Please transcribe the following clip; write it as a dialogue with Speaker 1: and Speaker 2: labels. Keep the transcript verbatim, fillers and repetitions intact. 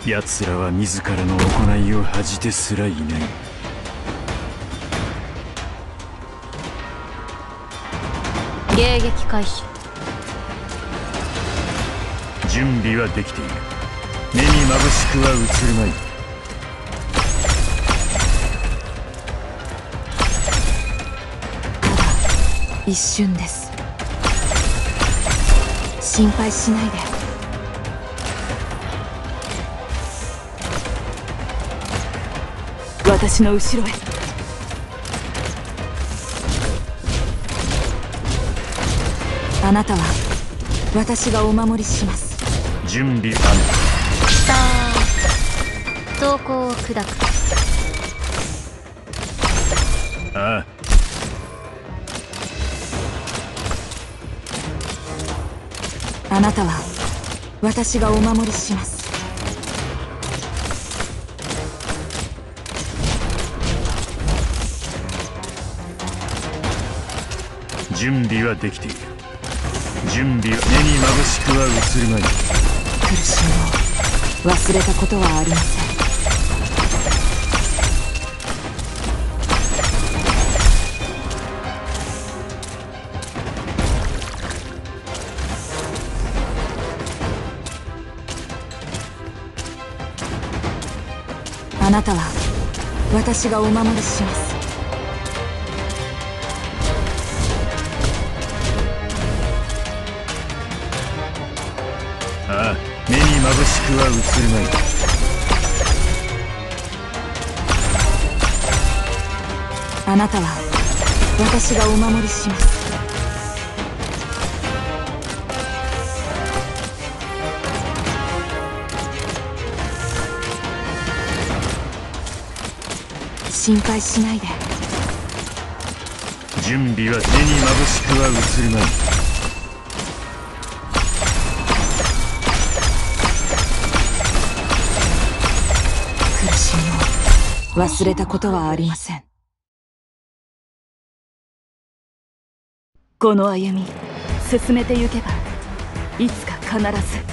Speaker 1: 奴らは自らの行いを恥じてすらいない。
Speaker 2: 迎撃開始。
Speaker 1: 準備はできている。目に眩しくは映るまい。
Speaker 2: 一瞬です。心配しないで。私の後ろへ。あなたは私がお守りします。
Speaker 1: 準備完
Speaker 2: さあ、投降を砕く。
Speaker 1: ああ。
Speaker 2: あなたは私がお守りします。
Speaker 1: 準備はできている。準備は目に眩しくは映るまい。
Speaker 2: 苦しみを忘れたことはありません。あなたは私がお守りします。
Speaker 1: ああ、目に眩しくは映るまい。
Speaker 2: あなたは私がお守りします。心配しないで。
Speaker 1: 準備は目に眩しくは映るまい。
Speaker 2: 苦しみを忘れたことはありません。この歩み進めてゆけばいつか必ず